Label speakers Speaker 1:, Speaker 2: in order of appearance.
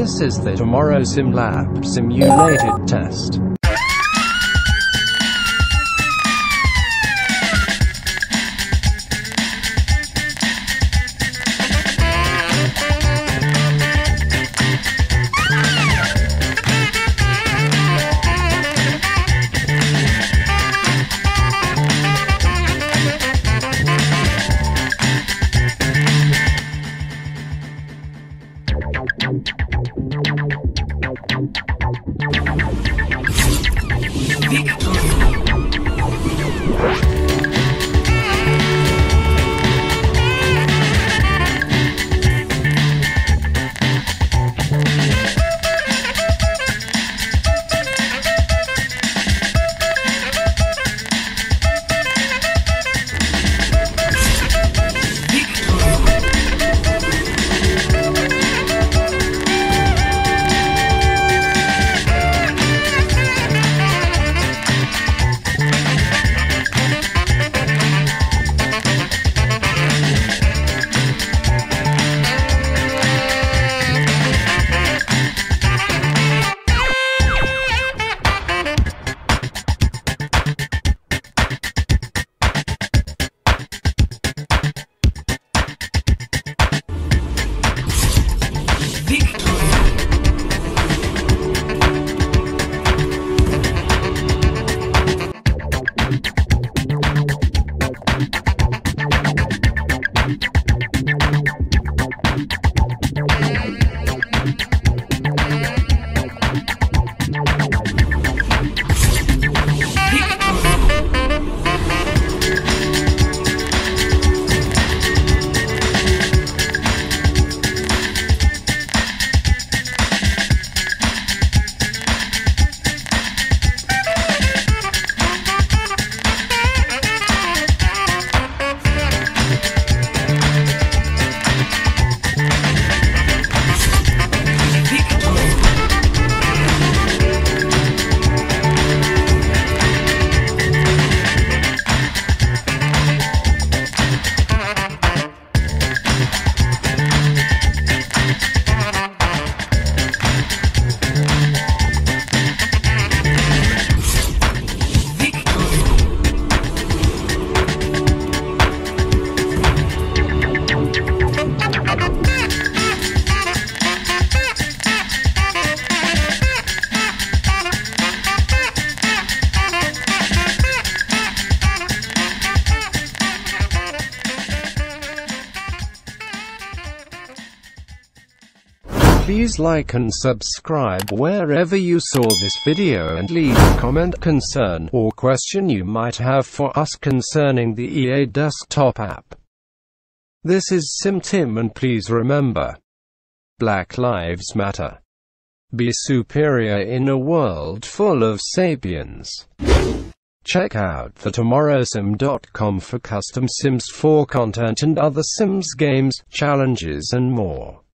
Speaker 1: This is the Tomorrow Sim Lab simulated test. Please like and subscribe wherever you saw this video and leave a comment, concern, or question you might have for us concerning the EA desktop app. This is SimTim, and please remember, Black Lives Matter. Be superior in a world full of sapiens. Check out thetomorrowsim.com for custom Sims 4 content and other Sims games, challenges and more.